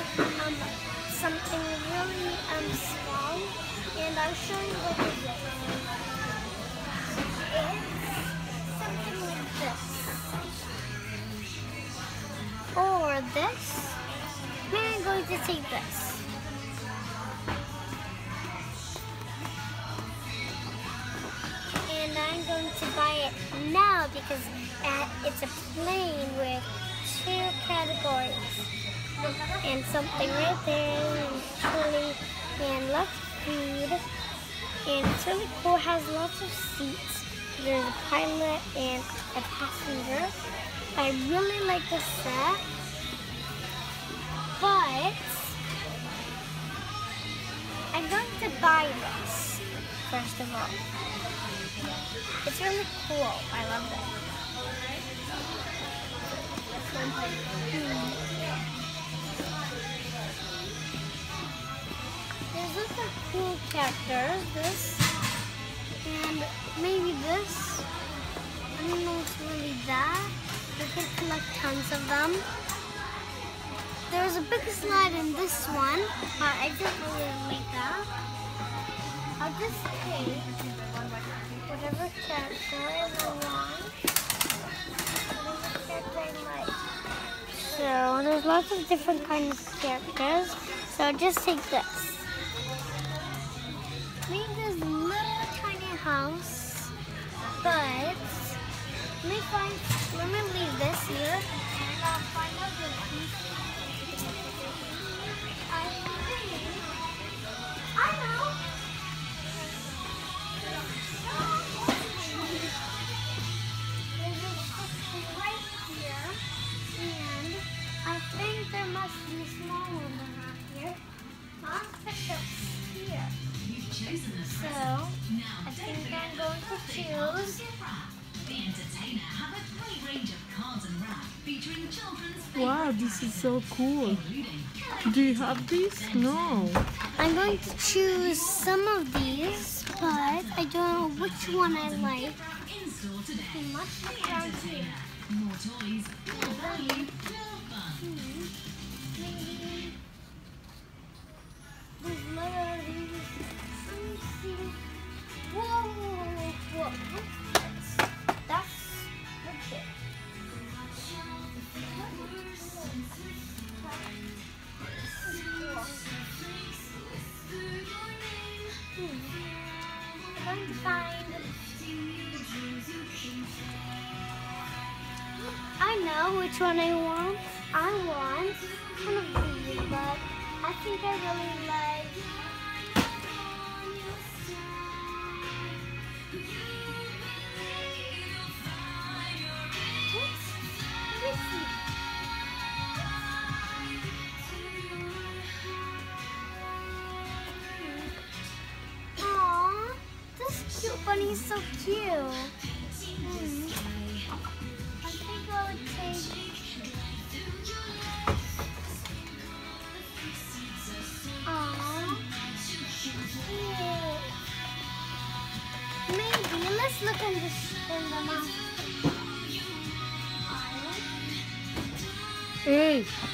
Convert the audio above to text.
something really small, and I'll show you what it is. It's something like this. Or this. Maybe I'm going to take this. And I'm going to buy it now because it's a plane with 2 categories. And something right there, and chili, and lots of food. And it's really cool, it has lots of seats. There's a pilot and a passenger. I really like this set. But I'm going to buy this, first of all. It's really cool. I love it. There's lots of cool characters. This and maybe this. I don't know if it's really that. You can collect tons of them. There's a big slide in this one, but I didn't really like that. I'll just take whatever character I want. Whatever character I like. So there's lots of different kinds of characters. So I'll just take this. Maybe this little tiny house, but let me leave this here and I'll find out the piece. I know. There's a section right here, and I think there must be a small one around here. I'll put this here. So, I think I'm going to choose. The entertainer have a great range of cards and wrap featuring children's Wow, this is so cool. Do you have this? No. I'm going to choose some of these, but I don't know which one I like. in-store today. It must be around here. More toys, more value, more fun. Maybe there's literally something. Whoa! What's this? That's legit. I'm going to find. I know which one I want. I want one of these, but I think I really like. Aww, this cute bunny is so cute. I think I would take. Aww, cute. Maybe let's look in the mouth. Hey,